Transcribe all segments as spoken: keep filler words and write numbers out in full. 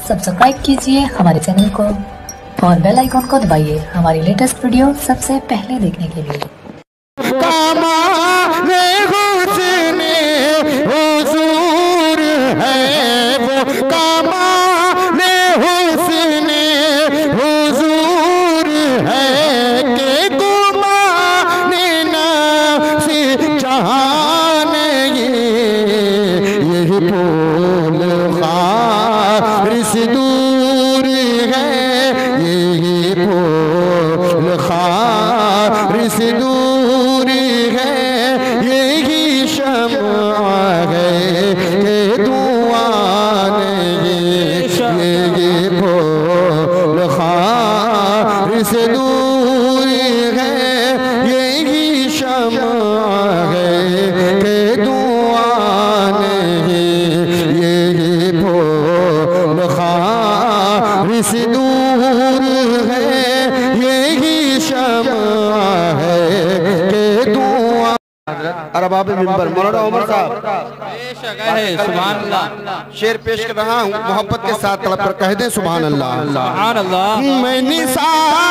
Subscribe कीजिए हमारे channel को और बेल आइकॉन को दबाइए हमारी लेटेस्ट वीडियो सबसे पहले देखने के लिए। दूर है ये फूल खारिस दूर है यही शम्आ है के दुआ नहीं ये फूल खारिस दूर है यही शम्आ है के दुआ नहीं ये फूल खारिस दूर है यही शम्आ है के दुआ। अरबाब मिंबर मौलाना उमर साहब सुभान अल्लाह शेर पेश कर रहा हूँ, मोहब्बत के साथ तलब पर कह दें सुभान अल्लाह। सुभान अल्लाह। मैं निसा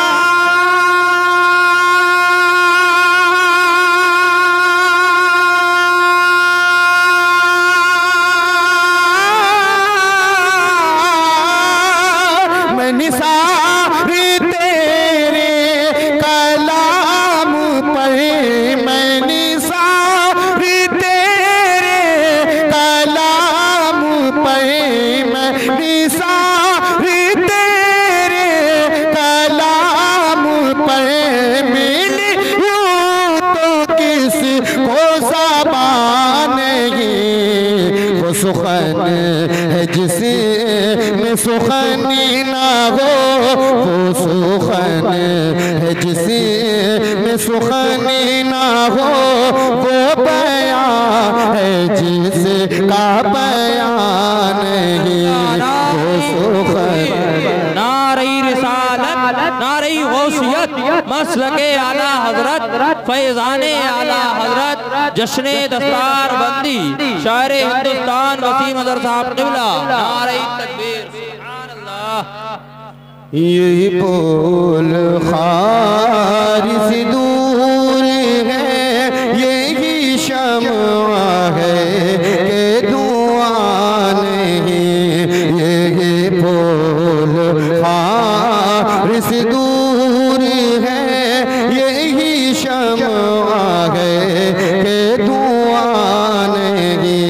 मैं निसारी तेरे कलाम पर, मैं निसारी तेरे कलाम पर, मैं निसारी तेरे कलाम पर मिली यूं तो किसी को ज़बान नहीं, वो सुखन है जिसे में सुखनी ना हो, वो सुखन है जिसे में सुखनी ना हो, वो बयान है जिसे का बयान नहीं, वो सुखन। नारी रिसालत नारी गौसियत मसलके आला हजरत फैजाने आला हजरत जश्ने दस्तार बंदी शायर हिंदुस्तान वसीम अजहर साहब क़िबला नारे तकबीर। सुभान अल्लाह। ये फूल खारिस दूर है यही शम्आ है के दुआ नहीं, ये फूल खारिस दूर है यही शम्आ है के दुआ नहीं।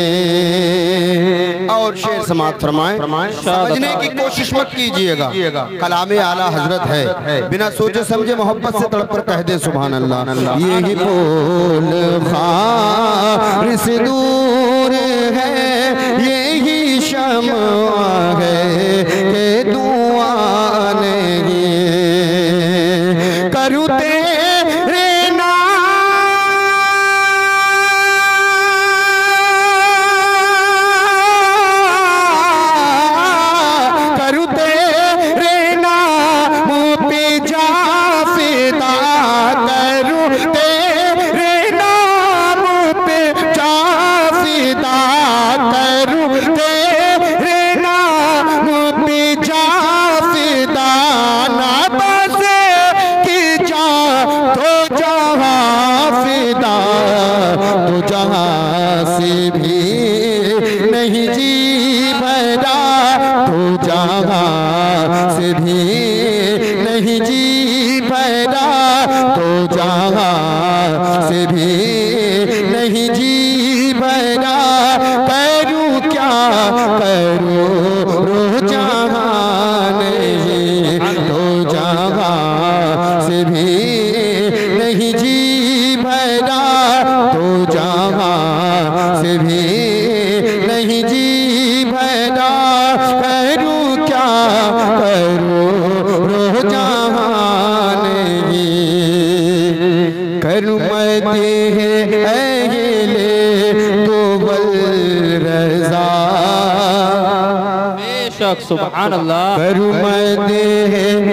और शेर समाप्त फरमाएं, समझने की कोशिश मत कीजिएगा, कलामे आला हजरत है, बिना सोचे समझे मोहब्बत से तड़प कर कह दे सुभान अल्लाह। यही फूल खारिस दूर है यही शम्आ है के दुआ नहीं, करूँ तेरे नहीं जी भरा, तो जहाँ से भी नहीं जी भरा, तो जहाँ से भी नहीं जी भरा, करूँ क्या करूँ रो जहाँ नहीं, तो जहाँ से भी नहीं जी भरा, तो जहाँ से भी नहीं जी भरा, करूँ क्या करूँ रो जहाँ नहीं, करूँ मदीह अहले तो बल रज़ा, बेशक सुभान अल्लाह। करूँ मदीह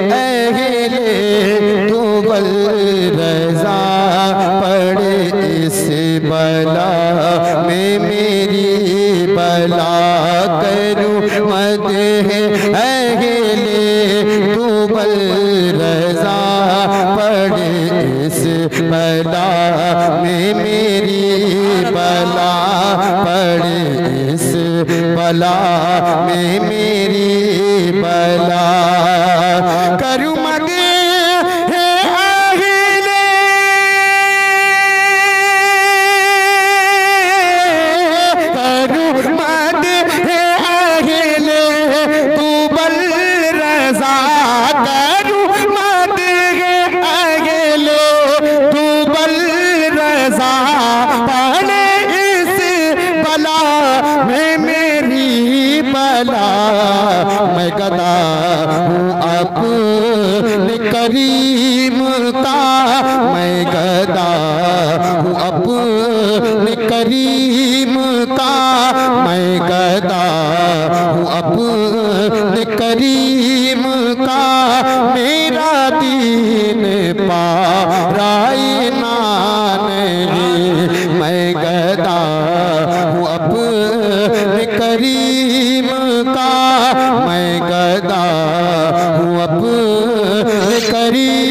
अहले तो बल रज़ा, पड़े इस बला में मेरी बला, करूँ मदीह बला में मेरी बला करूँ मगे मैं गदा हूँ अपने करीम का, मैं गदा हूँ अपने करीम का, मैं गदा हूँ अपने करीम का। मेरा दीन पाराई नहीं, मैं गदा हूँ अपने करीम का, मैं गदा हूँ अपने करीम